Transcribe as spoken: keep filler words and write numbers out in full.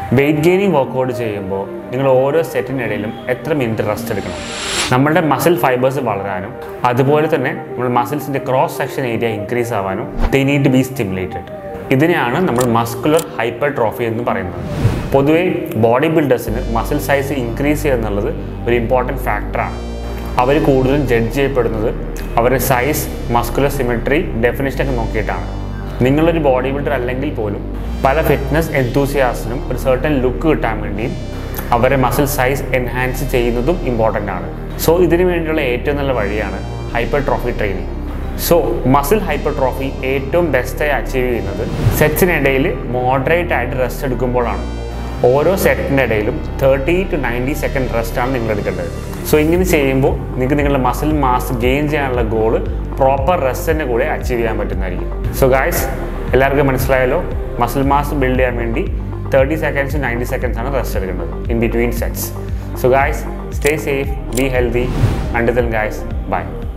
Weight gaining workout ചെയ്യുമ്പോൾ നിങ്ങൾ ഓരോ സെറ്റിനിടയിലും എത്ര മിനിറ്റ് റെസ്റ്റ് എടുക്കണം? നമ്മളുടെ മസിൽ ഫൈബേഴ്സ് വളരാനും അതുപോലെ തന്നെ നമ്മൾ മസിൽസിൻ്റെ ക്രോസ് സെക്ഷൻ ഏരിയ ഇൻക്രീസ് ആവാനും they need to be stimulated. ഇതിനെയാണ് നമ്മൾ മസ്കുലർ ഹൈപ്പർട്രോഫി എന്ന് പറയുന്നത്. പൊതുവേ ബോഡി ബിൽഡേഴ്സിന് മസിൽ സൈസ് ഇൻക്രീസ് ചെയ്യുക എന്നുള്ളത് ഒരു ഇമ്പോർട്ടൻറ്റ് ഫാക്ടറാണ്. അവർ കൂടുതലും ജഡ്ജ് ചെയ്യപ്പെടുന്നത് അവരുടെ സൈസ്, മസ്കുലർ സിമെട്രി, ഡെഫിനിഷനൊക്കെ നോക്കിയിട്ടാണ്. നിങ്ങളൊരു ബോഡി ബിൽഡർ അല്ലെങ്കിൽ പോലും പല ഫിറ്റ്നസ് എന്തൂസിയാസിനും ഒരു സർട്ടൻ ലുക്ക് കിട്ടാൻ വേണ്ടിയും അവരെ മസിൽ സൈസ് എൻഹാൻസ് ചെയ്യുന്നതും ഇമ്പോർട്ടൻ്റ് ആണ്. സോ ഇതിനു വേണ്ടിയുള്ള ഏറ്റവും നല്ല വഴിയാണ് hypertrophy training. So muscle hypertrophy ഏറ്റവും ബെസ്റ്റായി അച്ചീവ് ചെയ്യുന്നത് സെറ്റ്സിനിടയിൽ മോഡറേറ്റ് ആയിട്ട് റെസ്റ്റ് എടുക്കുമ്പോഴാണ്. ഓരോ സെറ്റിൻ്റെ ഇടയിലും തേർട്ടി ടു നയൻറ്റി സെക്കൻഡ് റെസ്റ്റാണ് നിങ്ങൾ എടുക്കേണ്ടത്. സോ ഇങ്ങനെ ചെയ്യുമ്പോൾ നിങ്ങൾക്ക് നിങ്ങളുടെ മസിൽ മാസ് ഗെയിൻ ചെയ്യാനുള്ള ഗോള് പ്രോപ്പർ റെസ്റ്റിൻ്റെ കൂടെ അച്ചീവ് ചെയ്യാൻ പറ്റുന്നതായിരിക്കും. സോ ഗായ്സ്, എല്ലാവർക്കും മനസ്സിലായല്ലോ, മസിൽ മാസ് ബിൽഡ് ചെയ്യാൻ വേണ്ടി thirty seconds to ninety seconds ആണ് റെസ്റ്റ് എടുക്കേണ്ടത് in between sets. So guys, stay safe, be healthy. Until then guys, bye.